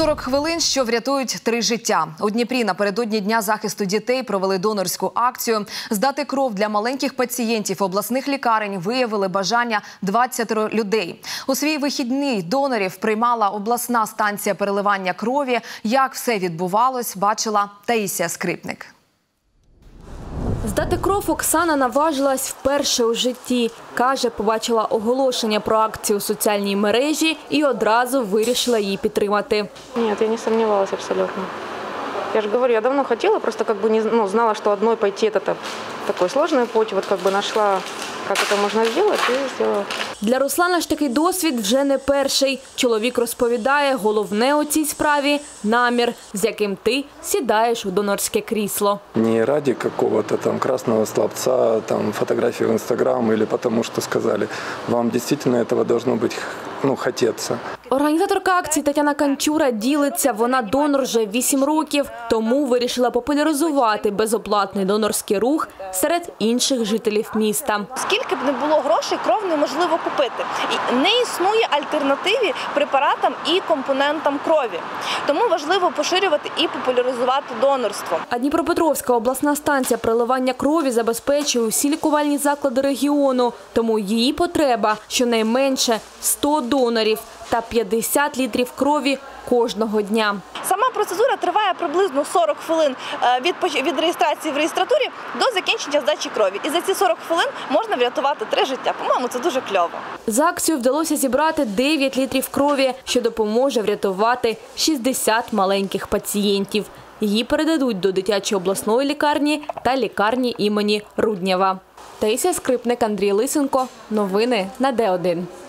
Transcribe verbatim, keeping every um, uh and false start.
сорок хвилин, що врятують три життя. У Дніпрі напередодні Дня захисту дітей провели донорську акцію. Здати кров для маленьких пацієнтів обласних лікарень виявили бажання двадцяти людей. У свій вихідний донорів приймала обласна станція переливання крові. Як все відбувалось, бачила Таїсія Скрипник. Здати кров Оксана наважилась вперше у житті. Каже, побачила оголошення про акцію у соціальній мережі і одразу вирішила її підтримати. Ні, я не сумнівалася абсолютно. Я ж говорю, я давно хотела, просто как бы не ну, знала, что одной пойти это такой сложный путь. Вот как бы нашла, как это можно сделать, и сделала. Для Руслана ж такий досвід вже не перший. Чоловік розповідає, головне у цій справі – намір, з яким ти сідаєш у донорське крісло. Не ради какого-то там красного словца, там фотографии в Инстаграм или потому что сказали. Вам действительно этого должно быть, ну, хотеться. Організаторка акції Тетяна Канчура ділиться, вона донор вже вісім років, тому вирішила популяризувати безоплатний донорський рух серед інших жителів міста. Скільки б не було грошей, кров неможливо купити. І не існує альтернативи препаратам і компонентам крові. Тому важливо поширювати і популяризувати донорство. А Дніпропетровська обласна станція переливання крові забезпечує усі лікувальні заклади регіону. Тому її потреба щонайменше сто донорів та п'ятдесят літрів крові кожного дня. Сама процедура триває приблизно сорок хвилин від, від реєстрації в реєстратурі до закінчення здачі крові. І за ці сорок хвилин можна врятувати три життя. По-моєму, це дуже кльово. За акцію вдалося зібрати дев'ять літрів крові, що допоможе врятувати шістдесят маленьких пацієнтів. Її передадуть до дитячої обласної лікарні та лікарні імені Руднєва. Таїсія Скрипник, Андрій Лисенко. Новини на Д один.